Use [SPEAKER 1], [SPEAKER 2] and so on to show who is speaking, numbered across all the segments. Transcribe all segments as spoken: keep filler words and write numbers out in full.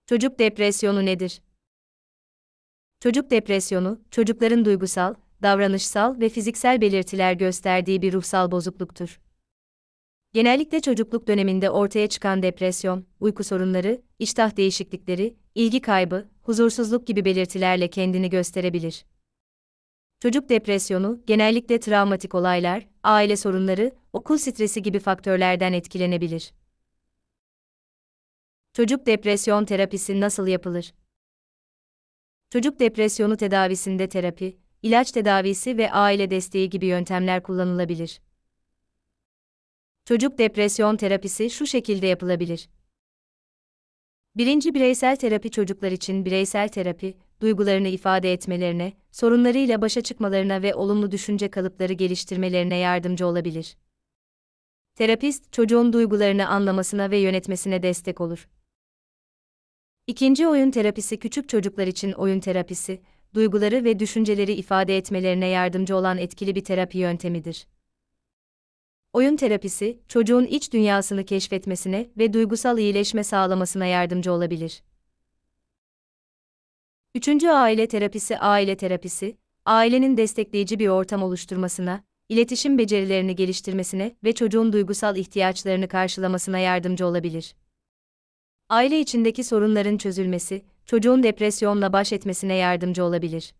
[SPEAKER 1] Çocuk depresyonu nedir? Çocuk depresyonu, çocukların duygusal, davranışsal ve fiziksel belirtiler gösterdiği bir ruhsal bozukluktur. Genellikle çocukluk döneminde ortaya çıkan depresyon, uyku sorunları, iştah değişiklikleri, ilgi kaybı, huzursuzluk gibi belirtilerle kendini gösterebilir. Çocuk depresyonu, genellikle travmatik olaylar, aile sorunları, okul stresi gibi faktörlerden etkilenebilir. Çocuk depresyon terapisi nasıl yapılır? Çocuk depresyonu tedavisinde terapi, ilaç tedavisi ve aile desteği gibi yöntemler kullanılabilir. Çocuk depresyon terapisi şu şekilde yapılabilir. Birinci bireysel terapi çocuklar için bireysel terapi, duygularını ifade etmelerine, sorunlarıyla başa çıkmalarına ve olumlu düşünce kalıpları geliştirmelerine yardımcı olabilir. Terapist, çocuğun duygularını anlamasına ve yönetmesine destek olur. İkinci oyun terapisi küçük çocuklar için oyun terapisi, duyguları ve düşünceleri ifade etmelerine yardımcı olan etkili bir terapi yöntemidir. Oyun terapisi, çocuğun iç dünyasını keşfetmesine ve duygusal iyileşme sağlamasına yardımcı olabilir. Üçüncü aile terapisi aile terapisi, ailenin destekleyici bir ortam oluşturmasına, iletişim becerilerini geliştirmesine ve çocuğun duygusal ihtiyaçlarını karşılamasına yardımcı olabilir. Aile içindeki sorunların çözülmesi, çocuğun depresyonla baş etmesine yardımcı olabilir.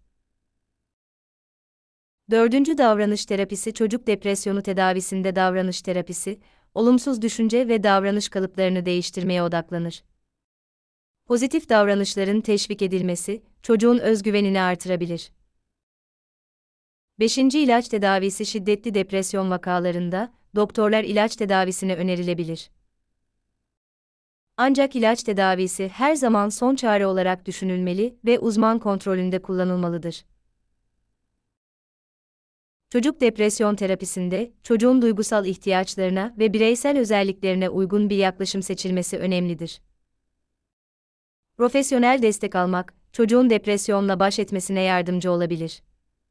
[SPEAKER 1] Dördüncü davranış terapisi çocuk depresyonu tedavisinde davranış terapisi, olumsuz düşünce ve davranış kalıplarını değiştirmeye odaklanır. Pozitif davranışların teşvik edilmesi, çocuğun özgüvenini artırabilir. Beşinci ilaç tedavisi şiddetli depresyon vakalarında, doktorlar ilaç tedavisine önerilebilir. Ancak ilaç tedavisi her zaman son çare olarak düşünülmeli ve uzman kontrolünde kullanılmalıdır. Çocuk depresyon terapisinde, çocuğun duygusal ihtiyaçlarına ve bireysel özelliklerine uygun bir yaklaşım seçilmesi önemlidir. Profesyonel destek almak, çocuğun depresyonla baş etmesine yardımcı olabilir.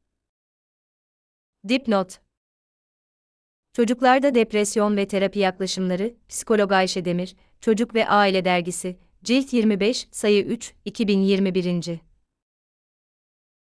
[SPEAKER 1] Dipnot: Çocuklarda Depresyon ve Terapi Yaklaşımları, Psikolog Ayşe Demir, Çocuk ve Aile Dergisi, Cilt yirmi beş, Sayı üç, iki bin yirmi bir.